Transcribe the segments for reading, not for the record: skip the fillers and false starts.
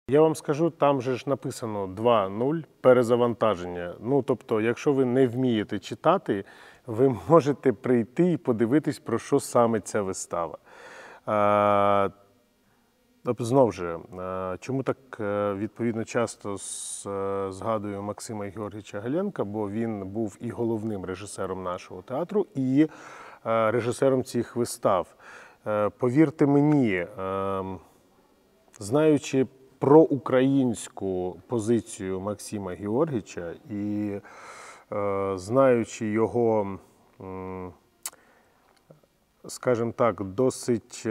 Я вам скажу, там же ж написано 2.0 перезавантаження. Ну, тобто, якщо ви не вмієте читати, ви можете прийти і подивитись, про що саме ця вистава. Знову ж, чому так відповідно часто згадую Максима Георгійовича Галенка, бо він був і головним режисером нашого театру, і режисером цих вистав. Повірте мені, знаючи про українську позицію Максима Георгійовича і знаючи його, скажімо так, досить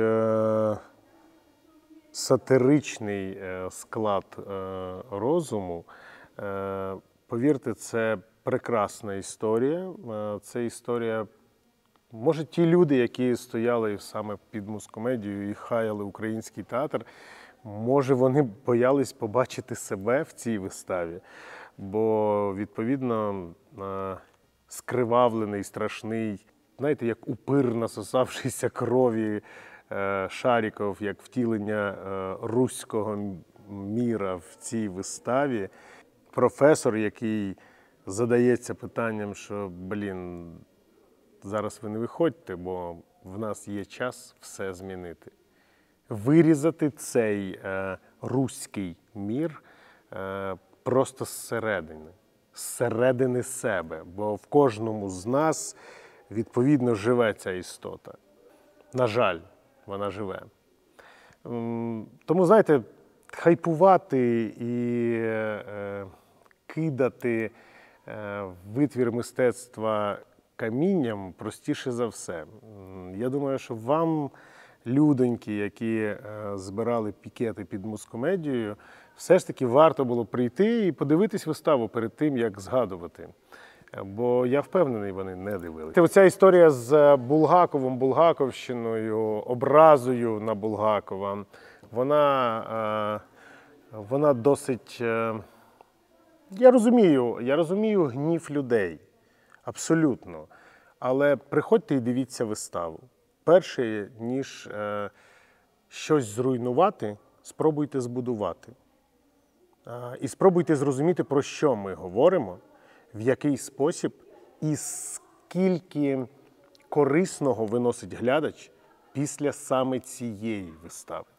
сатиричний склад розуму, повірте, це прекрасна історія. Це історія, може, ті люди, які стояли саме під Мускомедією і хаяли український театр, може, вони боялись побачити себе в цій виставі, бо, відповідно, скривавлений, страшний, знаєте, як упир, насосавшийся крові Шаріков, як втілення руського міра в цій виставі. Професор, який задається питанням, що, зараз ви не виходьте, бо в нас є час все змінити. Вирізати цей руський мір просто зсередини себе, бо в кожному з нас, відповідно, живе ця істота. На жаль, вона живе. Тому, знаєте, хайпувати і кидати витвір мистецтва камінням простіше за все. Я думаю, що вам, людоньки, які збирали пікети під Мускомедією, все ж таки варто було прийти і подивитись виставу перед тим, як згадувати. Бо я впевнений, вони не дивилися. Оця історія з Булгаковим, Булгаковщиною, образою на Булгакова, вона досить... Я розумію гнів людей, абсолютно. Але приходьте і дивіться виставу. Перше, ніж щось зруйнувати, спробуйте збудувати. І спробуйте зрозуміти, про що ми говоримо, в який спосіб і скільки корисного виносить глядач після саме цієї вистави.